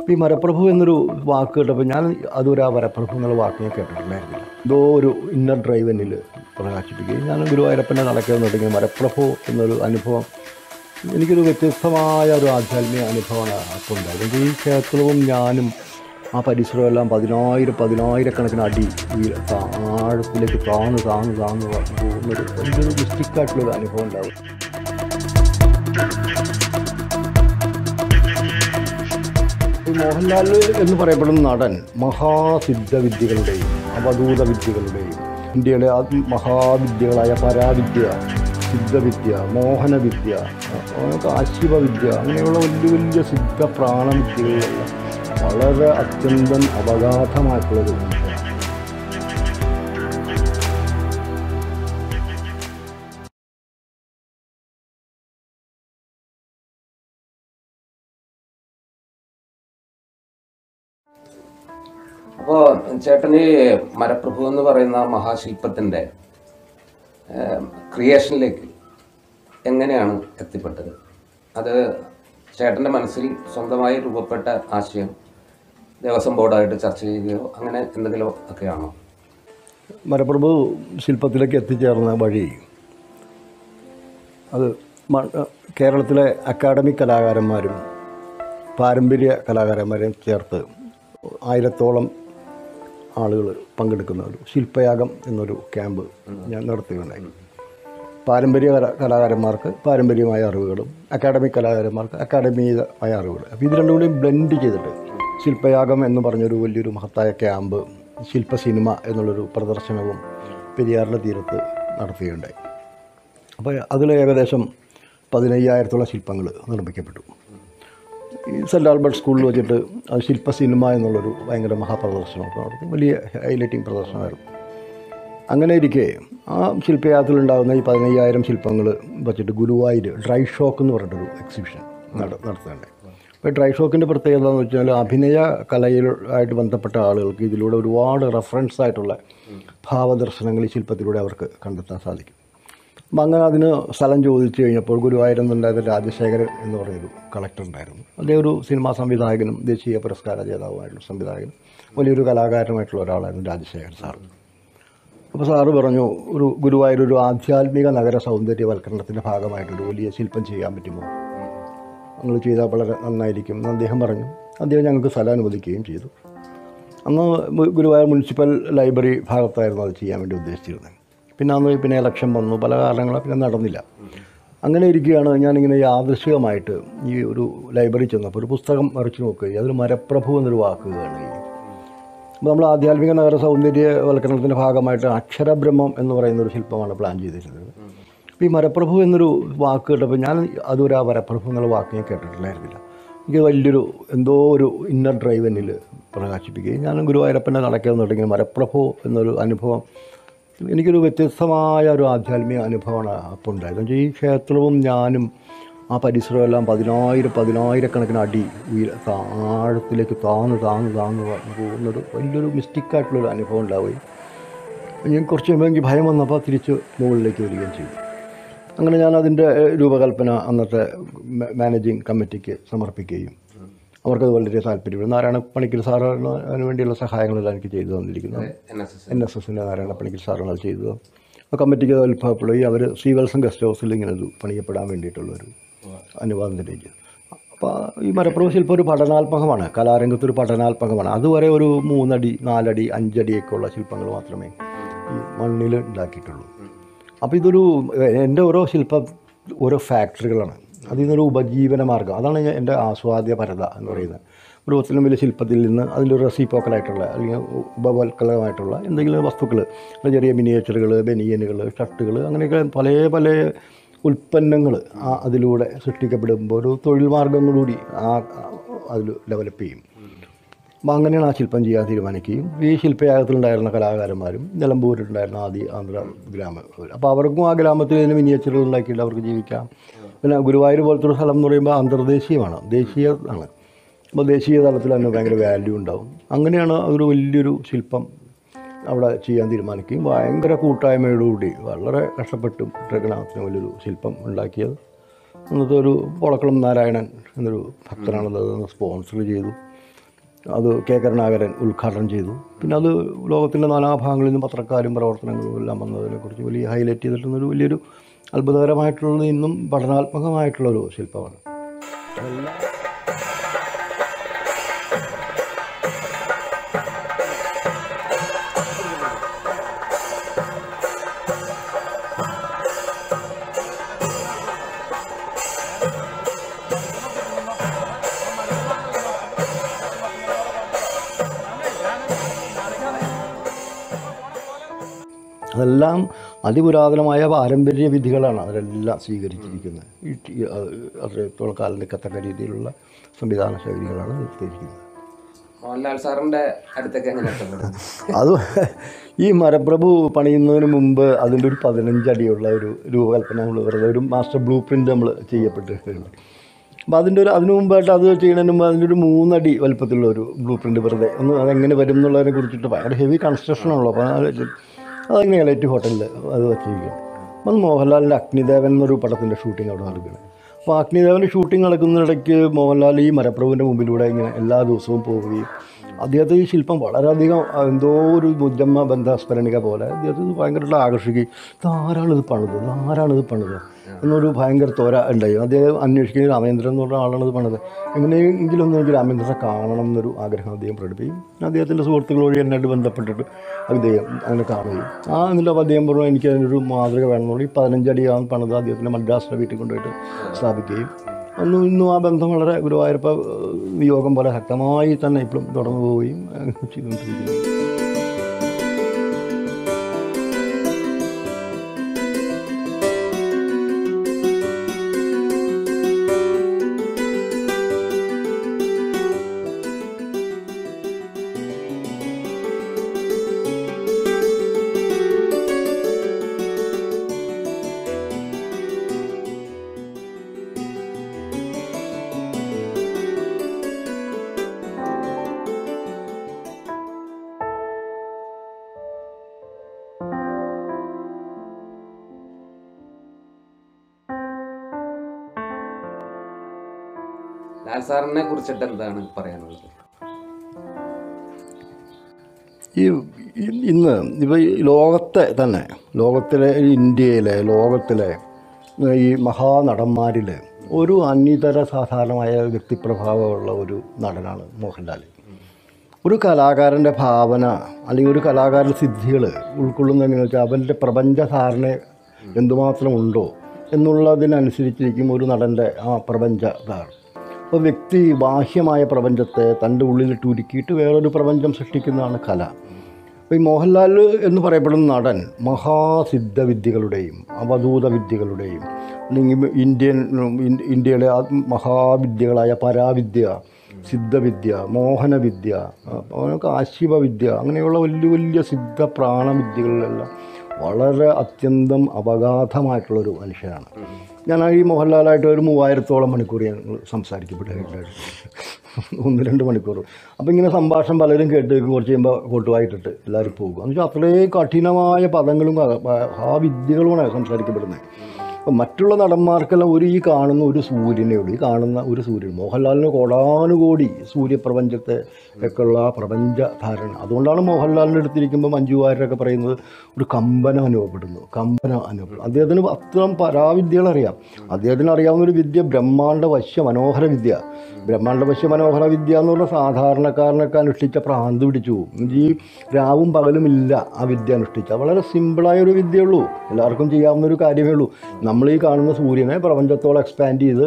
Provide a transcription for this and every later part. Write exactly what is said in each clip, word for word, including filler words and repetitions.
ഈ മരപ്രഭു എന്നൊരു വാക്ക് കേട്ടപ്പോൾ ഞാൻ അതുവരെ ആ മരപ്രഭു എന്നുള്ള വാക്ക് ഞാൻ കേട്ടിട്ടുണ്ടായിരുന്നില്ല. എന്തോ ഒരു ഇന്നർ ഡ്രൈവ് എന്നിൽ പ്രകാശിപ്പിക്കുകയും ഞാൻ ഗുരുവായൂരപ്പനെ നടക്കാൻ തുടങ്ങിയ മരപ്രഭു എന്നൊരു അനുഭവം എനിക്കൊരു വ്യത്യസ്തമായ ഒരു ആധ്യാത്മിക അനുഭവമാണ് അപ്പോൾ ഉണ്ടായത്. ഈ ക്ഷേത്രവും ഞാനും ആ പരിസരവും എല്ലാം പതിനായിരം പതിനായിരക്കണക്കിന് അടി ആഴത്തിലേക്ക് താന്ന് താന്ന് താന്ന് പോകുന്നൊരു വലിയൊരു മിസ്റ്റിക്കായിട്ടുള്ളൊരു അനുഭവം ഉണ്ടാവും. ഈ മോഹൻലാൽ എന്ന് പറയപ്പെടുന്ന നടൻ മഹാസിദ്ധവിദ്യകളുടെയും അവധൂത വിദ്യകളുടെയും ഇന്ത്യയിലെ മഹാവിദ്യകളായ പരാവിദ്യ, സിദ്ധവിദ്യ, മോഹനവിദ്യ, ആശിവവിദ്യ, അങ്ങനെയുള്ള വലിയ വലിയ സിദ്ധ പ്രാണവിദ്യകളിലുള്ള വളരെ അത്യന്തം അപഗാധമായിട്ടുള്ളൊരു വിദ്യയാണ്. അപ്പോൾ ചേട്ടന് മരപ്രഭു എന്ന് പറയുന്ന മഹാശില്പത്തിൻ്റെ ക്രിയേഷനിലേക്ക് എങ്ങനെയാണ് എത്തിപ്പെട്ടത്? അത് ചേട്ടൻ്റെ മനസ്സിൽ സ്വന്തമായി രൂപപ്പെട്ട ആശയം ദേവസ്വം ബോർഡായിട്ട് ചർച്ച ചെയ്യുകയോ അങ്ങനെ എന്തെങ്കിലും ഒക്കെയാണോ? മരപ്രഭു ശില്പത്തിലേക്ക് എത്തിച്ചേർന്ന വഴി അത് കേരളത്തിലെ അക്കാഡമിക് കലാകാരന്മാരും പാരമ്പര്യ കലാകാരന്മാരെയും ചേർത്ത് ആയിരത്തോളം ആളുകൾ പങ്കെടുക്കുന്ന ഒരു ശില്പയാഗം എന്നൊരു ക്യാമ്പ് ഞാൻ നടത്തുകയുണ്ടായി. പാരമ്പര്യ കലാ കലാകാരന്മാർക്ക് പാരമ്പര്യമായ അറിവുകളും അക്കാഡമിക് കലാകാരന്മാർക്ക് അക്കാഡമികമായ അറിവുകൾ, അപ്പോൾ ഇത് രണ്ടും കൂടി ബ്ലെൻഡ് ചെയ്തിട്ട് ശില്പയാഗം എന്ന് പറഞ്ഞൊരു വലിയൊരു മഹത്തായ ക്യാമ്പ്, ശില്പ സിനിമ എന്നുള്ളൊരു പ്രദർശനവും പെരിയാറിൻ്റെ തീരത്ത് നടത്തുകയുണ്ടായി. അപ്പോൾ അതിൽ ഏകദേശം പതിനയ്യായിരത്തോളം ശില്പങ്ങൾ നിർമ്മിക്കപ്പെട്ടു. ഈ സെൻറ്റ് ആൽബർട്ട് സ്കൂളിൽ വെച്ചിട്ട് അത് ശില്പ സിനിമ എന്നുള്ളൊരു ഭയങ്കര മഹാപ്രദർശനമൊക്കെ നടത്തി, വലിയ ഹൈലൈറ്റിംഗ് പ്രദർശനമായിരുന്നു. അങ്ങനെ ഇരിക്കെ ആ ശില്പയാഗത്തിലുണ്ടാകുന്ന ഈ പതിനയ്യായിരം ശില്പങ്ങൾ വച്ചിട്ട് ഗുരുവായൂർ ഡ്രൈ ഷോക്ക് എന്ന് പറഞ്ഞിട്ടൊരു എക്സിബിഷൻ നട നടത്തുന്നുണ്ട്. അപ്പോൾ ഡ്രൈ ഷോക്കിൻ്റെ പ്രത്യേകത എന്ന് വെച്ചാൽ അഭിനയ കലയിലായിട്ട് ബന്ധപ്പെട്ട ആളുകൾക്ക് ഇതിലൂടെ ഒരുപാട് റെഫറൻസ് ആയിട്ടുള്ള ഭാവദർശനങ്ങൾ ഈ ശില്പത്തിലൂടെ അവർക്ക് കണ്ടെത്താൻ സാധിക്കും. അപ്പം അങ്ങനെ അതിന് സ്ഥലം ചോദിച്ചു കഴിഞ്ഞപ്പോൾ ഗുരുവായൂരെന്നുണ്ടായത് രാജശേഖരൻ എന്ന് പറയുന്നൊരു കളക്ടർ ഉണ്ടായിരുന്നു. അദ്ദേഹം ഒരു സിനിമാ സംവിധായകനും ദേശീയ പുരസ്കാര ജേതാവുമായിട്ടുള്ള സംവിധായകനും വലിയൊരു കലാകാരനുമായിട്ടുള്ള ഒരാളായിരുന്നു രാജശേഖരൻ സാർ. അപ്പോൾ സാറ് പറഞ്ഞു, ഒരു ഗുരുവായൂർ ഒരു ആധ്യാത്മിക നഗര സൗന്ദര്യവൽക്കരണത്തിൻ്റെ ഭാഗമായിട്ടൊരു വലിയ ശില്പം ചെയ്യാൻ പറ്റുമോ, നിങ്ങൾ ചെയ്താൽ വളരെ നന്നായിരിക്കും എന്ന് അദ്ദേഹം പറഞ്ഞു. അദ്ദേഹം ഞങ്ങൾക്ക് സ്ഥലം അനുവദിക്കുകയും ചെയ്തു. അന്ന് ഗുരുവായൂർ മുനിസിപ്പൽ ലൈബ്രറി ഭാഗത്തായിരുന്നു അത് ചെയ്യാൻ വേണ്ടി ഉദ്ദേശിച്ചിരുന്നത്. പിന്നെ അന്ന് പിന്നെ ഇലക്ഷൻ വന്നു, പല കാരണങ്ങളും പിന്നെ നടന്നില്ല. അങ്ങനെ ഇരിക്കുകയാണ് ഞാനിങ്ങനെ യാദൃശികമായിട്ട് ഈ ഒരു ലൈബ്രറി ചെന്നപ്പോൾ ഒരു പുസ്തകം മറിച്ച് നോക്കുകയും അതിൽ മരപ്രഭു എന്നൊരു വാക്ക് കാണുകയും. അപ്പോൾ നമ്മൾ ആധ്യാത്മിക നഗര സൗന്ദര്യവൽക്കരണത്തിൻ്റെ ഭാഗമായിട്ട് അക്ഷരബ്രഹ്മം എന്ന് പറയുന്നൊരു ശില്പമാണ് പ്ലാൻ ചെയ്തിരുന്നത്. അപ്പോൾ ഈ മരപ്രഭു എന്നൊരു വാക്ക് കേട്ടപ്പോൾ ഞാൻ അതുവരെ ആ മരപ്രഭു എന്നുള്ള വാക്ക് ഞാൻ കേട്ടിട്ടുണ്ടായിരുന്നില്ല. എനിക്ക് വലിയൊരു എന്തോ ഒരു ഇന്നർ ഡ്രൈവ് എന്നിൽ പ്രകാശിപ്പിക്കുകയും ഞാൻ ഗുരുവായൂരപ്പനെ നടക്കാൻ തുടങ്ങിയ മരപ്രഭു എന്നൊരു അനുഭവം എനിക്കൊരു വ്യത്യസ്തമായ ഒരു ആധ്യാത്മിക അനുഭവമാണ് അപ്പോൾ ഉണ്ടായത്. ഈ ക്ഷേത്രവും ഞാനും ആ പരിസരവും എല്ലാം പതിനായിരം പതിനായിരക്കണക്കിന് അടി ആഴത്തിലേക്ക് താന്ന് താന്ന് താന്ന് പോകുന്നൊരു വലിയൊരു മിസ്റ്റിക്കായിട്ടുള്ളൊരു അനുഭവം ഉണ്ടാവുകയും ഞാൻ കുറച്ച് കഴിയുമ്പോൾ എനിക്ക് ഭയം വന്നപ്പോൾ തിരിച്ച് മുകളിലേക്ക് വരികയും ചെയ്തു. അങ്ങനെ ഞാൻ അതിൻ്റെ രൂപകൽപ്പന അന്നത്തെ മാനേജിങ് കമ്മിറ്റിക്ക് സമർപ്പിക്കുകയും അവർക്കത് വളരെ താല്പര്യപ്പെടും. നാരായണ പണിക്കർ സാറാണ് അതിന് വേണ്ടിയുള്ള സഹായങ്ങളെല്ലാം എനിക്ക് ചെയ്തു തന്നിരിക്കുന്നത്. എൻ എസ് എസിൻ്റെ നാരായണ പണിക്കർ സാറാണ് അത് ചെയ്തത്. ആ കമ്മിറ്റിക്ക് അത് ഉത്ഭവപ്പെടുകയും അവർ ശ്രീവത്സം ഗസ്റ്റ് ഹൗസിൽ ഇങ്ങനെ ഇത് പണിയപ്പെടാൻ വേണ്ടിയിട്ടുള്ളൊരു അനുവാദത്തിലേക്ക്. അപ്പോൾ ഈ മരപ്രഭു ശില്പം ഒരു പഠനാത്മകമാണ്, കലാരംഗത്തൊരു പഠനാത്മകമാണ്. അതുവരെ ഒരു മൂന്നടി നാലടി അഞ്ചടിയൊക്കെ ഉള്ള ശില്പങ്ങൾ മാത്രമേ ഈ മണ്ണിൽ ഉണ്ടാക്കിയിട്ടുള്ളൂ. അപ്പോൾ ഇതൊരു എൻ്റെ ഓരോ ശില്പം ഓരോ ഫാക്ടറികളാണ്, അതിൽ നിന്നൊരു ഉപജീവന മാർഗ്ഗം. അതാണ് എൻ്റെ ആസ്വാദ്യപരത എന്ന് പറയുന്നത്. ഒരു ഒത്തിരി വലിയ ശില്പത്തിൽ നിന്ന് അതിലൊരു റെസിപ്പോക്കലായിട്ടുള്ള അല്ലെങ്കിൽ ഉപവൽക്കലമായിട്ടുള്ള എന്തെങ്കിലും വസ്തുക്കൾ, ചെറിയ മിനിയേച്ചറുകൾ, ബനിയനുകൾ, ഷർട്ടുകൾ, അങ്ങനെയൊക്കെ പല പല ഉൽപ്പന്നങ്ങൾ ആ അതിലൂടെ സൃഷ്ടിക്കപ്പെടുമ്പോൾ ഒരു തൊഴിൽ മാർഗ്ഗം കൂടി ആ അതിൽ ഡെവലപ്പ് ചെയ്യും. അപ്പോൾ അങ്ങനെയാണ് ആ ശില്പം ചെയ്യാൻ തീരുമാനിക്കുകയും ഈ ശില്പയാഗത്തിലുണ്ടായിരുന്ന കലാകാരന്മാരും നിലമ്പൂരിലുണ്ടായിരുന്ന ആദ്യ ആന്ധ്ര ഗ്രാമങ്ങൾ, അപ്പോൾ അവർക്കും ആ ഗ്രാമത്തിൽ ഇതിന് മിനിയേച്ചറുകൾ ഉണ്ടാക്കിയിട്ട് അവർക്ക് ജീവിക്കാം. പിന്നെ ഗുരുവായൂർ പോലത്തെ ഒരു സ്ഥലം എന്ന് പറയുമ്പോൾ അന്തർദേശീയമാണ്, ദേശീയ ആണ്. അപ്പോൾ ദേശീയ തലത്തിൽ തന്നെ ഭയങ്കര വാല്യൂ ഉണ്ടാവും. അങ്ങനെയാണ് അതൊരു വലിയൊരു ശില്പം അവിടെ ചെയ്യാൻ തീരുമാനിക്കുകയും ഭയങ്കര കൂട്ടായ്മയോടുകൂടി വളരെ കഷ്ടപ്പെട്ടും ഗ്രാമത്തിന് വലിയൊരു ശില്പം ഉണ്ടാക്കിയത്. അന്നത്തെ ഒരു പൊളക്കുളം നാരായണൻ എന്നൊരു ഭക്തനാണത് സ്പോൺസർ ചെയ്തു. അത് കെ കരുണാകരൻ ഉദ്ഘാടനം ചെയ്തു. പിന്നെ അത് ലോകത്തിൻ്റെ നാനാഭാഗങ്ങളിൽ നിന്നും പത്രക്കാരും പ്രവർത്തനങ്ങളും എല്ലാം വന്നതിനെക്കുറിച്ച് വലിയ ഹൈലൈറ്റ് ചെയ്തിട്ടുള്ളൊരു വലിയൊരു അത്ഭുതകരമായിട്ടുള്ളത് ഇന്നും പഠനാത്മകമായിട്ടുള്ളൊരു ശില്പമാണ്. അതെല്ലാം അതിപുരാതനമായ പാരമ്പര്യ വിധികളാണ് അതിലെല്ലാം സ്വീകരിച്ചിരിക്കുന്നത്. ഈ അത്രത്തോളം കാലം നിൽക്കത്തക്ക രീതിയിലുള്ള സംവിധാന ശൈലികളാണ് നിർത്തിയിരിക്കുന്നത്. മോഹൻലാൽ സാറിൻ്റെ അടുത്തൊക്കെ എങ്ങനെ അത് ഈ മരപ്രഭു പണിയുന്നതിന് മുമ്പ് അതിൻ്റെ ഒരു പതിനഞ്ചടിയുള്ള ഒരു രൂപകൽപ്പന നമ്മൾ വെറുതെ ഒരു മാസ്റ്റർ ബ്ലൂ പ്രിൻ്റ് നമ്മൾ ചെയ്യപ്പെട്ടിട്ടുണ്ട്. അപ്പോൾ അതിൻ്റെ ഒരു അതിനു മുമ്പായിട്ട് അത് ചെയ്യുന്നതിന് മുമ്പ് അതിൻ്റെ ഒരു മൂന്നടി വലുപ്പത്തിലുള്ള ഒരു ബ്ലൂ പ്രിൻ്റ് വെറുതെ ഒന്ന് അതെങ്ങനെ വരും എന്നുള്ളതിനെ കുറിച്ചിട്ട് ഭയങ്കര ഹെവി കൺസ്ട്രക്ഷനാണല്ലോ. അപ്പോൾ അതങ്ങനെ എലൈറ്റ് ഹോട്ടലിൽ അത് വെച്ചിരിക്കുകയാണ്. അപ്പം അത് മോഹൻലാലിൻ്റെ അഗ്നിദേവൻ എന്നൊരു പടത്തിൻ്റെ ഷൂട്ടിംഗ് അവിടെ നടക്കുകയാണ്. അപ്പോൾ അഗ്നിദേവൻ്റെ ഷൂട്ടിംഗ് നടക്കുന്നിടയ്ക്ക് മോഹൻലാൽ ഈ മരപ്രഭുവിൻ്റെ മുമ്പിലൂടെ ഇങ്ങനെ എല്ലാ ദിവസവും പോവുകയും അദ്ദേഹത്തെ ഈ ശില്പം വളരെയധികം എന്തോ ഒരു മുജമ്മ ബന്ധാസ്മരണിക പോലെ അദ്ദേഹത്തിന് ഭയങ്കരമായിട്ട് ആകർഷിക്കുകയും ഇത് ആരാണിത് പണിത് ഇത് ആരാണിത് പണിത് എന്നൊരു ഭയങ്കര തോര ഉണ്ടായി. അദ്ദേഹം അന്വേഷിക്കുന്നത് രാമേന്ദ്രൻ എന്ന് പറഞ്ഞ ആളാണിത് പണിത്. എങ്ങനെയെങ്കിലും ഒന്ന് എനിക്ക് രാമേന്ദ്രനെ കാണണം എന്നൊരു ആഗ്രഹം അദ്ദേഹം പ്രകടിപ്പിക്കും. അദ്ദേഹത്തിൻ്റെ സുഹൃത്തുക്കൾ വഴി എന്നായിട്ട് ബന്ധപ്പെട്ടിട്ട് അദ്ദേഹം അങ്ങനെ കാണുകയും ആ എന്നിട്ട് അദ്ദേഹം പറഞ്ഞു എനിക്ക് അതിനൊരു മാതൃക വേണമെന്നുള്ള ഈ പതിനഞ്ചടിയാണ് പണിത് അദ്ദേഹത്തിൻ്റെ മദ്രാസിലെ വീട്ടിൽ കൊണ്ടുപോയിട്ട് സ്ഥാപിക്കുകയും അന്നും ഇന്നും ആ ബന്ധം വളരെ ഗുരുവായൂരപ്പ നിയോഗം പോലെ ശക്തമായി തന്നെ ഇപ്പോഴും തുടർന്നു പോവുകയും ചെയ്തുകൊണ്ടിരിക്കുന്നു. ലാൽ സാറിനെ കുറിച്ചിട്ട് എന്താണ് പറയാനുള്ളത്? ഈ ഇന്ന് ഇപ്പോൾ ഈ ലോകത്തെ തന്നെ ലോകത്തിലെ ഇന്ത്യയിലെ ലോകത്തിലെ ഈ മഹാനടന്മാരിൽ ഒരു അന്യതര സാധാരണമായ വ്യക്തിപ്രഭാവമുള്ള ഒരു നടനാണ് മോഹൻലാൽ. ഒരു കലാകാരൻ്റെ ഭാവന അല്ലെങ്കിൽ ഒരു കലാകാരൻ്റെ സിദ്ധികൾ ഉൾക്കൊള്ളുന്ന എങ്ങനെയാണെന്ന് വെച്ചാൽ അവൻ്റെ പ്രപഞ്ചധാരണ എന്തുമാത്രം ഉണ്ടോ എന്നുള്ളതിനനുസരിച്ചിരിക്കും ഒരു നടൻ്റെ ആ പ്രപഞ്ചധാരണ. അപ്പോൾ വ്യക്തി ബാഹ്യമായ പ്രപഞ്ചത്തെ തൻ്റെ ഉള്ളിലിട്ട് ഉരുക്കിയിട്ട് വേറൊരു പ്രപഞ്ചം സൃഷ്ടിക്കുന്നതാണ് കല. അപ്പോൾ ഈ മോഹൻലാൽ എന്ന് പറയപ്പെടുന്ന നടൻ മഹാസിദ്ധവിദ്യകളുടെയും അവധൂത വിദ്യകളുടെയും അല്ലെങ്കിൽ ഇന്ത്യൻ ഇന്ത്യയിലെ മഹാവിദ്യകളായ പരാവിദ്യ, സിദ്ധവിദ്യ, മോഹനവിദ്യ, കാശിപവിദ്യ അങ്ങനെയുള്ള വലിയ വലിയ സിദ്ധ പ്രാണവിദ്യകളിലെല്ലാം വളരെ അത്യന്തം അപഗാധമായിട്ടുള്ളൊരു മനുഷ്യനാണ്. ഞാൻ ഈ മോഹൻലാലായിട്ട് ഒരു മൂവായിരത്തോളം മണിക്കൂർ ഞാൻ സംസാരിക്കപ്പെട്ടിട്ടുണ്ട്, ഒന്ന് രണ്ട് മണിക്കൂർ. അപ്പോൾ ഇങ്ങനെ സംഭാഷണം പലരും കേട്ട് കുറച്ച് കഴിയുമ്പോൾ കോട്ടുവായിട്ടിട്ട് എല്ലാവരും പോകും. എന്ന് വെച്ചാൽ അത്രയും കഠിനമായ പദങ്ങളും ആ വിദ്യകളുമാണ് സംസാരിക്കപ്പെടുന്നത്. അപ്പം മറ്റുള്ള നടന്മാർക്കെല്ലാം ഒരു ഈ കാണുന്ന ഒരു സൂര്യനെ ഉള്ളൂ, ഈ കാണുന്ന ഒരു സൂര്യൻ. മോഹൻലാലിന് കോടാനുകോടി സൂര്യപ്രപഞ്ചത്തെ ഒക്കെയുള്ള ആ പ്രപഞ്ച ധാരണ. അതുകൊണ്ടാണ് മോഹൻലാലിൻ്റെ അടുത്തിരിക്കുമ്പോൾ മഞ്ജു വാര്യരൊക്കെ പറയുന്നത് ഒരു കമ്പനം അനുഭവപ്പെടുന്നു, കമ്പനം അനുഭവപ്പെടുന്നു. അദ്ദേഹത്തിന് അത്രയും പരാവിദ്യകൾ അറിയാം. അദ്ദേഹത്തിന് അറിയാവുന്നൊരു വിദ്യ ബ്രഹ്മാണ്ഡ വശ്യ മനോഹര വിദ്യ. ബ്രഹ്മാണ്ഡ വശ്യ മനോഹര വിദ്യ എന്ന് പറഞ്ഞാൽ സാധാരണക്കാരനൊക്കെ അനുഷ്ഠിച്ച പ്രാന്ത് പിടിച്ചു പോകും. ഈ രാവും പകലുമില്ല ആ വിദ്യ അനുഷ്ഠിച്ച വളരെ സിമ്പിളായൊരു വിദ്യയുള്ളൂ, എല്ലാവർക്കും ചെയ്യാവുന്നൊരു കാര്യമേ ഉള്ളൂ. നമ്മൾ ഈ കാണുന്ന സൂര്യനെ പ്രപഞ്ചത്തോളം എക്സ്പാൻഡ് ചെയ്ത്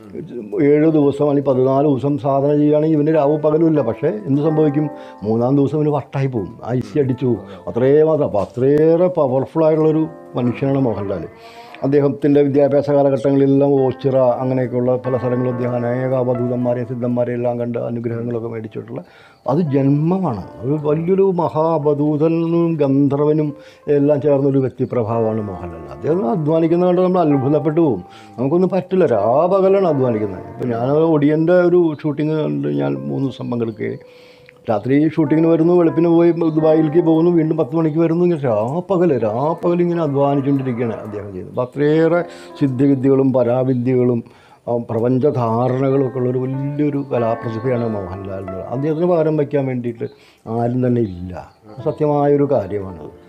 ഏഴ് ദിവസം അല്ലെങ്കിൽ പതിനാല് ദിവസം സാധന ചെയ്യുകയാണെങ്കിൽ ഇവന് രാവും പകലും ഇല്ല. പക്ഷേ എന്ത് സംഭവിക്കും? മൂന്നാം ദിവസം ഇവന് വട്ടായി പോകും, ഐസി അടിച്ചു പോകും. അത്രയും മാത്രം. അപ്പോൾ അത്രയേറെ പവർഫുള്ളായിട്ടുള്ളൊരു മനുഷ്യനാണ് മോഹൻലാൽ. അദ്ദേഹത്തിൻ്റെ വിദ്യാഭ്യാസ കാലഘട്ടങ്ങളിലെല്ലാം ഓച്ചിറ അങ്ങനെയൊക്കെയുള്ള പല സ്ഥലങ്ങളും അദ്ദേഹം അനേക അവധൂതന്മാരെയും സിദ്ധന്മാരെയും എല്ലാം കണ്ട് അനുഗ്രഹങ്ങളൊക്കെ മേടിച്ചിട്ടുള്ള അത് ജന്മമാണ്. ഒരു വലിയൊരു മഹാ അവധൂതനും ഗന്ധർവനും എല്ലാം ചേർന്നൊരു വ്യക്തിപ്രഭാവമാണ് മോഹൻലാൽ. അദ്ദേഹം അധ്വാനിക്കുന്നത് കണ്ട് നമ്മൾ അത്ഭുതപ്പെട്ടു പോകും. നമുക്കൊന്നും പറ്റില്ല, രാപകലാണ് അധ്വാനിക്കുന്നത്. ഇപ്പോൾ ഞാൻ ഒടിയൻ്റെ ഒരു ഷൂട്ടിങ് കണ്ട് ഞാൻ മൂന്ന് ദിവസം പങ്കെടുക്കുകയും രാത്രി ഷൂട്ടിങ്ങിന് വരുന്നു, വെളുപ്പിന് പോയി ദുബായിലേക്ക് പോകുന്നു, വീണ്ടും പത്ത് മണിക്ക് വരുന്നു. ഇങ്ങനെ രാപ്പകൽ രാപ്പകൽ ഇങ്ങനെ അധ്വാനിച്ചുകൊണ്ടിരിക്കുകയാണ് അദ്ദേഹം ചെയ്തത്. അപ്പോൾ അത്രയേറെ സിദ്ധിവിദ്യകളും പരാവിദ്യകളും പ്രപഞ്ചധാരണകളൊക്കെ ഉള്ളൊരു വലിയൊരു കലാപ്രതിഭയാണ് മോഹൻലാൽ എന്നുള്ളത്. അദ്ദേഹത്തിന് പകരം വയ്ക്കാൻ വേണ്ടിയിട്ട് ആരും തന്നെ ഇല്ല. സത്യമായൊരു കാര്യമാണത്.